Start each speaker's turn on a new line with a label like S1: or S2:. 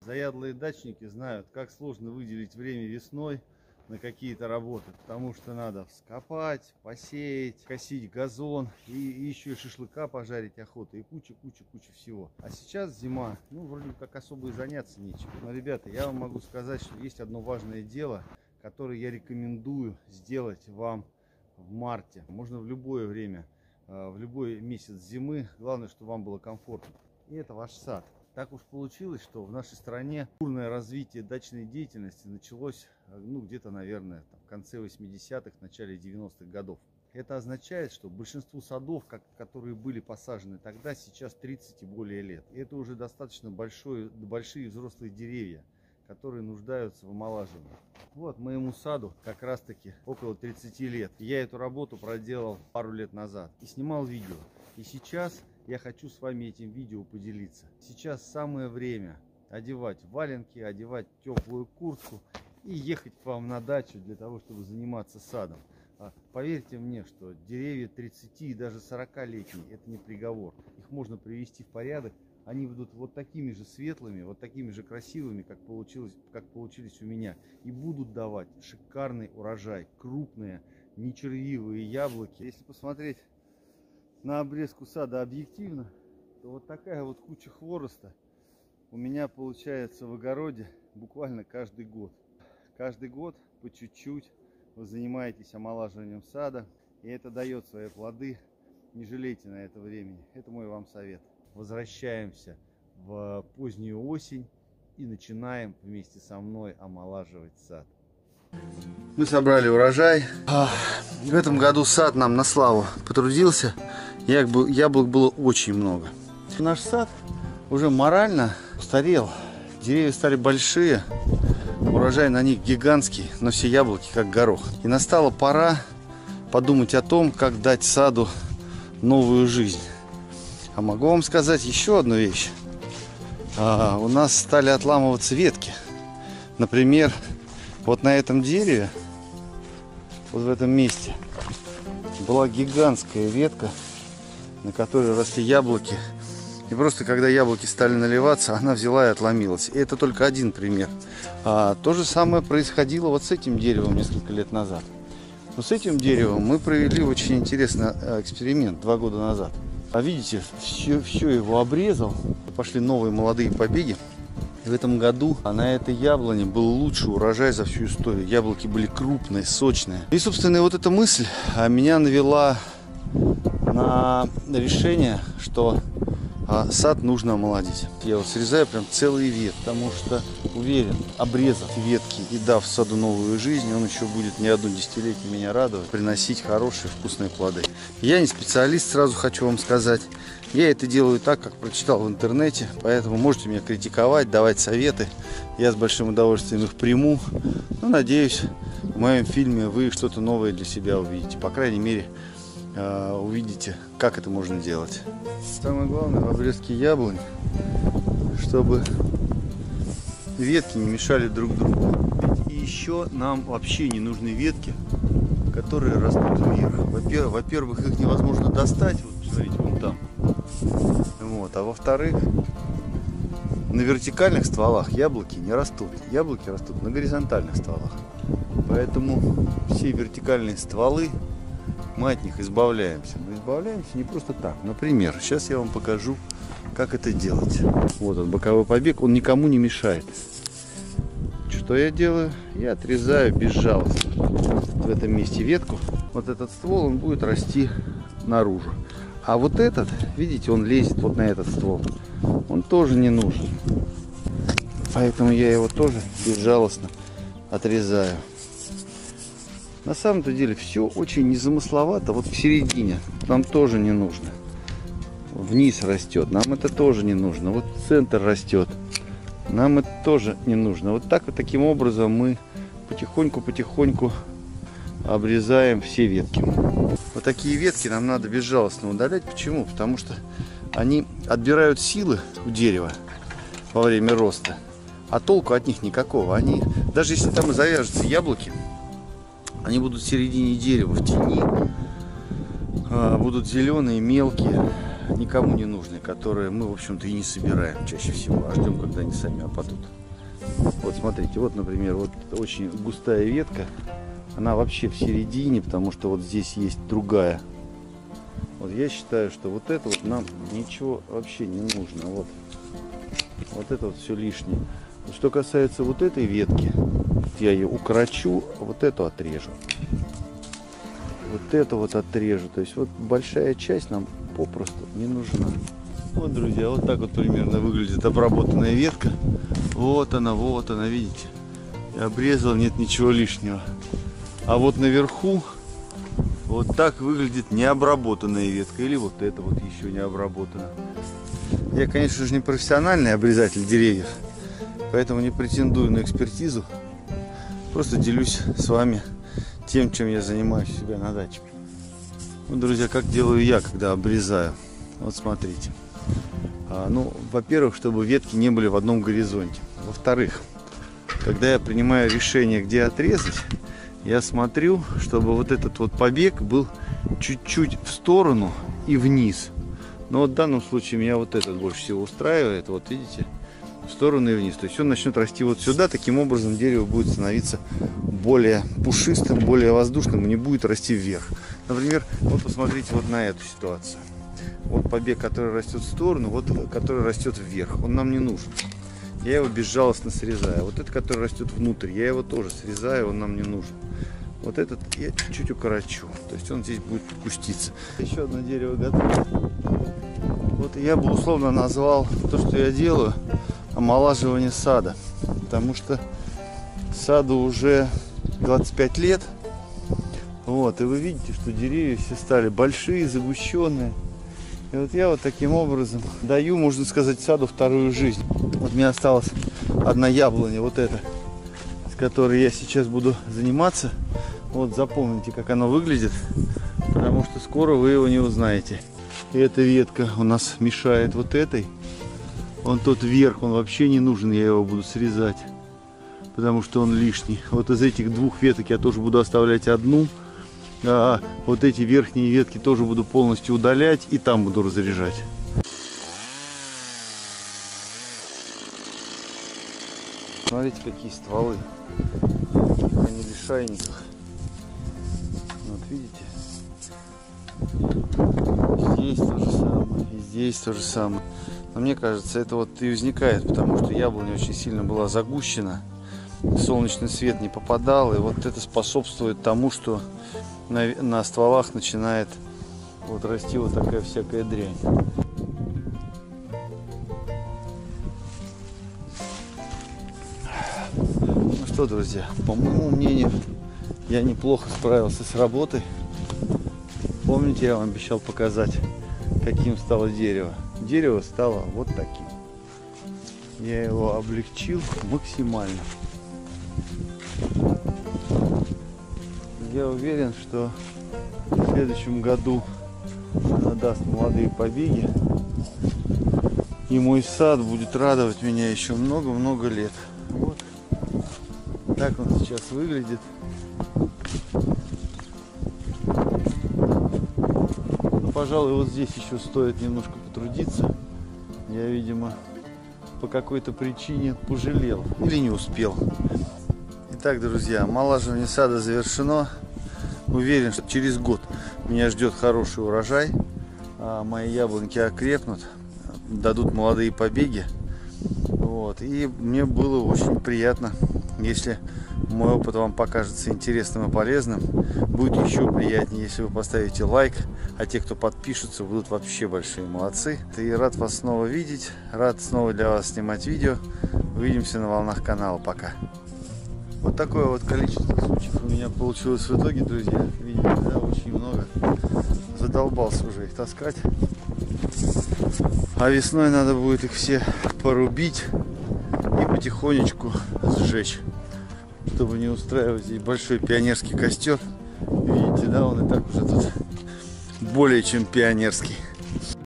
S1: Заядлые дачники знают, как сложно выделить время весной на какие-то работы, потому что надо вскопать, посеять, косить газон и еще и шашлыка пожарить охота и куча всего. А сейчас зима, ну вроде как особо и заняться нечем. Но, ребята, я вам могу сказать, что есть одно важное дело, которое я рекомендую сделать вам в марте. Можно в любое время, в любой месяц зимы. Главное, чтобы вам было комфортно. И это ваш сад. Так уж получилось, что в нашей стране бурное развитие дачной деятельности началось, ну, где-то, наверное, в конце 80-х, начале 90-х годов. Это означает, что большинству садов, которые были посажены тогда, сейчас 30 и более лет. И это уже достаточно большие взрослые деревья, которые нуждаются в омолаживании. Вот моему саду как раз таки около 30 лет. Я эту работу проделал пару лет назад и снимал видео. И сейчас я хочу с вами этим видео поделиться. Сейчас самое время одевать валенки, одевать теплую куртку и ехать к вам на дачу для того, чтобы заниматься садом. Поверьте мне, что деревья 30 и даже 40-летние это не приговор. Их можно привести в порядок. Они будут вот такими же светлыми, вот такими же красивыми, как получились у меня. И будут давать шикарный урожай, крупные, нечервивые яблоки. Если посмотреть на обрезку сада объективно, то вот такая вот куча хвороста у меня получается в огороде буквально каждый год. Каждый год по чуть-чуть вы занимаетесь омолаживанием сада, и это дает свои плоды. Не жалейте на это времени. Это мой вам совет. Возвращаемся в позднюю осень и начинаем вместе со мной омолаживать сад. Мы собрали урожай. В этом году сад нам на славу потрудился. Яблок было очень много. Наш сад уже морально устарел. Деревья стали большие. Урожай на них гигантский, но все яблоки как горох. И настала пора подумать о том, как дать саду новую жизнь. А могу вам сказать еще одну вещь. У нас стали отламываться ветки. Например, вот на этом дереве, вот в этом месте, была гигантская ветка, на которой росли яблоки. И просто когда яблоки стали наливаться, она взяла и отломилась. И это только один пример. То же самое происходило вот с этим деревом несколько лет назад. Но с этим деревом мы провели очень интересный эксперимент 2 года назад. Видите, все его обрезал. Пошли новые молодые побеги. И в этом году на этой яблоне был лучший урожай за всю историю. Яблоки были крупные, сочные. И, собственно, вот эта мысль меня навела на решение, что сад нужно омолодить. Я вот срезаю прям целый ветки, потому что уверен, обрезав ветки и дав саду новую жизнь, он еще будет не одно десятилетие меня радовать, приносить хорошие вкусные плоды. Я не специалист, сразу хочу вам сказать. Я это делаю так, как прочитал в интернете, поэтому можете меня критиковать, давать советы. Я с большим удовольствием их приму. Но надеюсь, в моем фильме вы что-то новое для себя увидите. По крайней мере, увидите, как это можно делать. Самое главное в обрезке яблонь, чтобы ветки не мешали друг другу. И еще нам вообще не нужны ветки, которые растут вверх. Во-первых, их невозможно достать. Вот посмотрите, вон там. Вот. А во-вторых, на вертикальных стволах яблоки не растут. Яблоки растут на горизонтальных стволах. Поэтому все вертикальные стволы, мы от них избавляемся. Но избавляемся не просто так. Например, сейчас я вам покажу, как это делать. Вот он, боковой побег, он никому не мешает. Что я делаю? Я отрезаю безжалостно в этом месте ветку. Вот этот ствол, он будет расти наружу. А вот этот, видите, он лезет вот на этот ствол. Он тоже не нужен. Поэтому я его тоже безжалостно отрезаю. На самом-то деле все очень незамысловато. Вот в середине нам тоже не нужно. Вниз растет, нам это тоже не нужно. Вот центр растет, нам это тоже не нужно. Вот так вот, таким образом мы потихоньку обрезаем все ветки. Вот такие ветки нам надо безжалостно удалять. Почему? Потому что они отбирают силы у дерева во время роста, а толку от них никакого. Они, даже если там и завяжутся яблоки, они будут в середине дерева, в тени, будут зеленые, мелкие, никому не нужные, которые мы, в общем-то, и не собираем чаще всего, а ждем, когда они сами опадут. Вот смотрите, вот, например, вот очень густая ветка, она вообще в середине, потому что вот здесь есть другая. Вот я считаю, что вот это вот нам ничего вообще не нужно. Вот это вот все лишнее. Что касается вот этой ветки, я ее укорочу, а вот эту отрежу. Вот эту вот отрежу. То есть вот большая часть нам попросту не нужна. Вот, друзья, вот так вот примерно выглядит обработанная ветка. Вот она, видите. Я обрезал, нет ничего лишнего. А вот наверху вот так выглядит необработанная ветка. Или вот это вот еще не обработана. Я, конечно же, не профессиональный обрезатель деревьев, поэтому не претендую на экспертизу. Просто делюсь с вами тем, чем я занимаюсь у себя на даче. Ну, друзья, как делаю я, когда обрезаю. Вот смотрите. Ну, во-первых, чтобы ветки не были в одном горизонте. Во-вторых, когда я принимаю решение, где отрезать, я смотрю, чтобы вот этот вот побег был чуть-чуть в сторону и вниз. Но вот в данном случае меня вот этот больше всего устраивает. Вот видите, в сторону и вниз. То есть он начнет расти вот сюда. Таким образом дерево будет становиться более пушистым, более воздушным и не будет расти вверх. Например, вот посмотрите вот на эту ситуацию. Вот побег, который растет в сторону, вот который растет вверх. Он нам не нужен. Я его безжалостно срезаю. Вот этот, который растет внутрь, я его тоже срезаю, он нам не нужен. Вот этот я чуть-чуть укорочу. То есть он здесь будет куститься. Еще одно дерево готово. Вот я бы условно назвал то, что я делаю, омолаживание сада. Потому что саду уже 25 лет. Вот, и вы видите, что деревья все стали большие, загущенные. И вот я вот таким образом даю, можно сказать, саду вторую жизнь. Вот мне осталась одна яблоня, вот эта, с которой я сейчас буду заниматься. Вот запомните, как оно выглядит, потому что скоро вы его не узнаете. И эта ветка у нас мешает вот этой. Вон тот верх, он вообще не нужен, я его буду срезать, потому что он лишний. Вот из этих двух веток я тоже буду оставлять одну. А вот эти верхние ветки тоже буду полностью удалять и там буду разряжать. Смотрите, какие стволы. Они лишайниках. Вот видите? Здесь то же самое, и здесь то же самое. Но мне кажется, это вот и возникает, потому что яблоня очень сильно была загущена. Солнечный свет не попадал, и вот это способствует тому, что на стволах начинает вот расти вот такая всякая дрянь. Ну что, друзья, по моему мнению, я неплохо справился с работой. Помните, я вам обещал показать, каким стало дерево. Дерево стало вот таким. Я его облегчил максимально. Я уверен, что в следующем году она даст молодые побеги, и мой сад будет радовать меня еще много-много лет. Вот так он сейчас выглядит. Но, пожалуй, вот здесь еще стоит немножко потрудиться. Я, видимо, по какой-то причине пожалел или не успел. Итак, друзья, омолаживание сада завершено. Уверен, что через год меня ждет хороший урожай. Мои яблоньки окрепнут, дадут молодые побеги. Вот. И мне было очень приятно, если мой опыт вам покажется интересным и полезным. Будет еще приятнее, если вы поставите лайк. А те, кто подпишутся, будут вообще большие молодцы. И рад вас снова видеть. Рад снова для вас снимать видео. Увидимся на волнах канала. Пока. Вот такое вот количество сучьев у меня получилось в итоге, друзья. Видите, да, очень много. Задолбался уже их таскать. А весной надо будет их все порубить и потихонечку сжечь, чтобы не устраивать здесь большой пионерский костер. Видите, да, он и так уже тут более чем пионерский.